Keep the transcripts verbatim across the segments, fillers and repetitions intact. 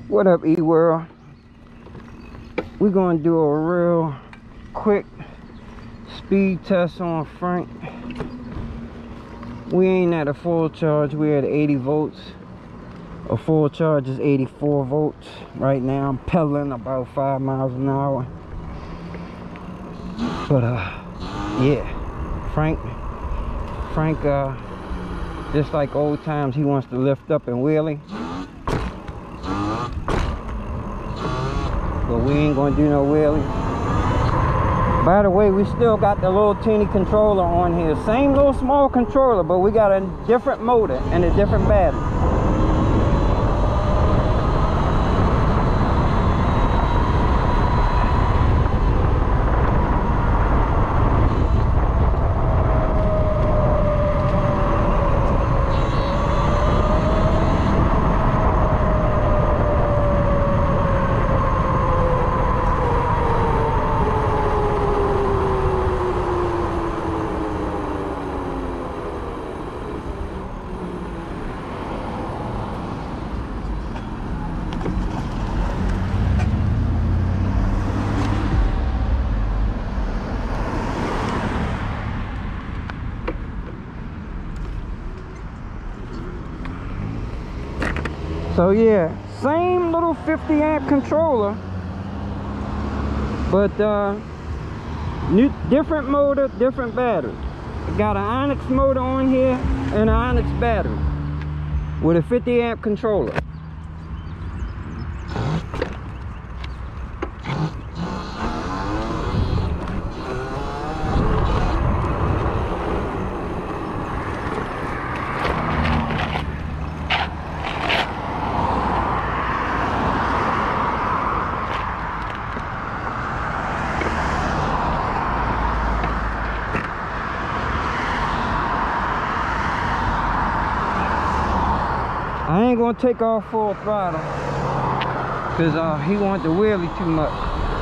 What up, E-World? We're gonna do a real quick speed test on Frank. We ain't at a full charge, we're at eighty volts. A full charge is eighty-four volts. Right now I'm pedaling about five miles an hour. But uh yeah, Frank Frank uh just like old times, he wants to lift up and wheelie. But we ain't gonna do no wheelie. By the way, we still got the little teeny controller on here. Same little small controller, but we got a different motor and a different battery. So yeah, same little fifty amp controller, but uh, new, different motor, different battery. Got an Onyx motor on here and an Onyx battery with a fifty amp controller. I ain't gonna take off full throttle because uh, he wanted to wheelie too much.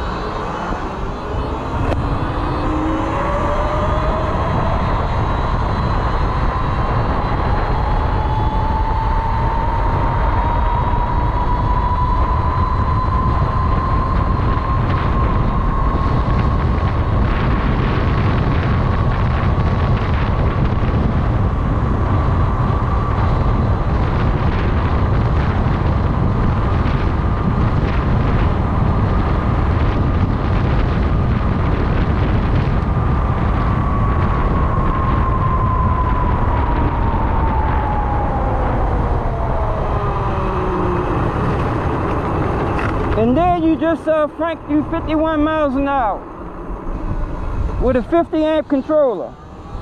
And there you just saw Frank do fifty-one miles an hour with a fifty amp controller.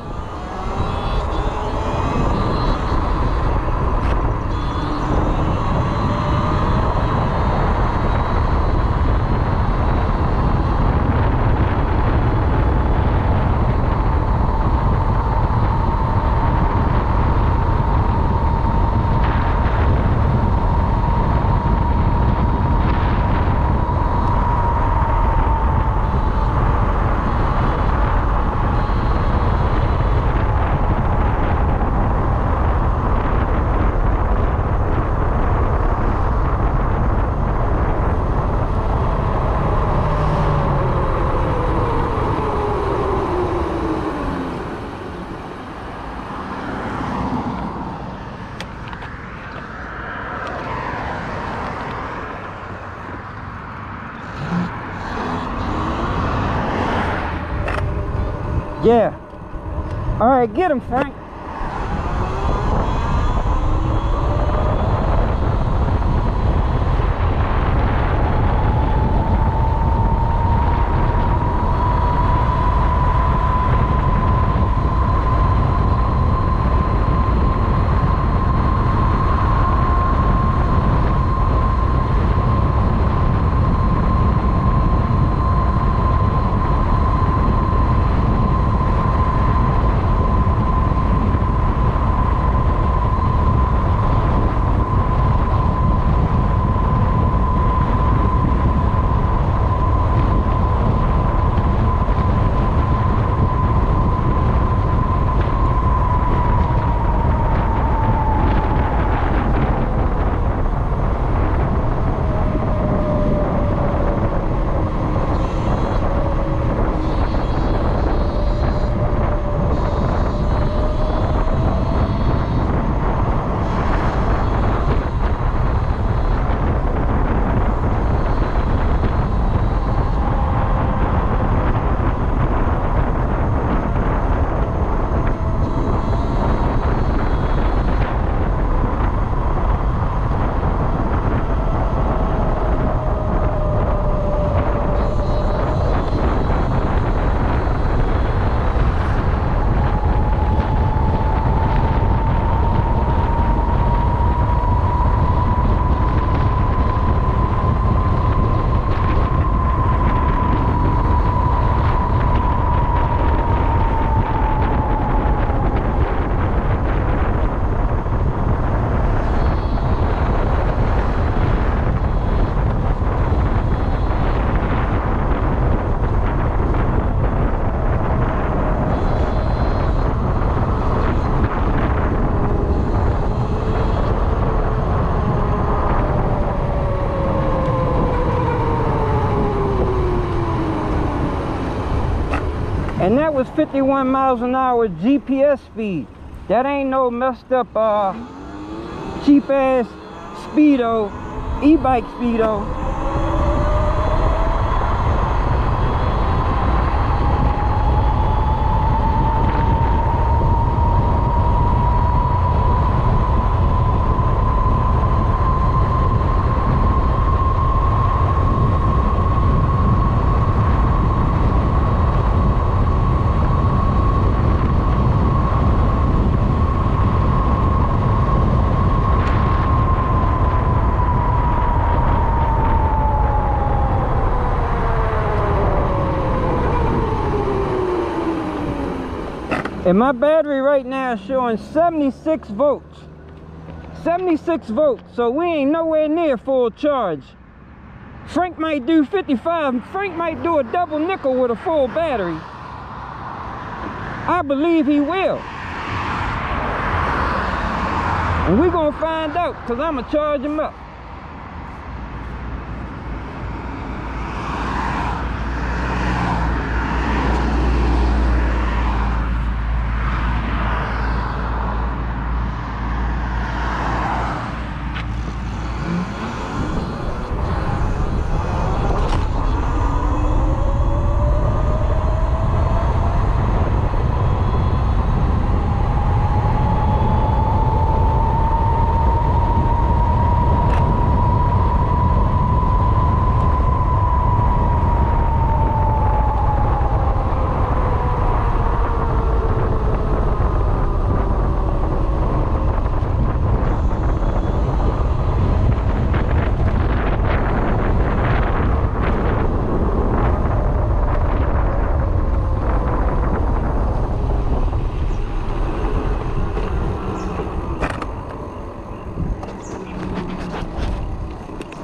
Yeah. All right, get him, Frank. And that was fifty-one miles an hour G P S speed. That ain't no messed up uh, cheap ass speedo, e-bike speedo. And my battery right now is showing seventy-six volts. seventy-six volts, so we ain't nowhere near full charge. Frank might do fifty-five. Frank might do a double nickel with a full battery. I believe he will. And we're gonna find out, because I'm gonna charge him up.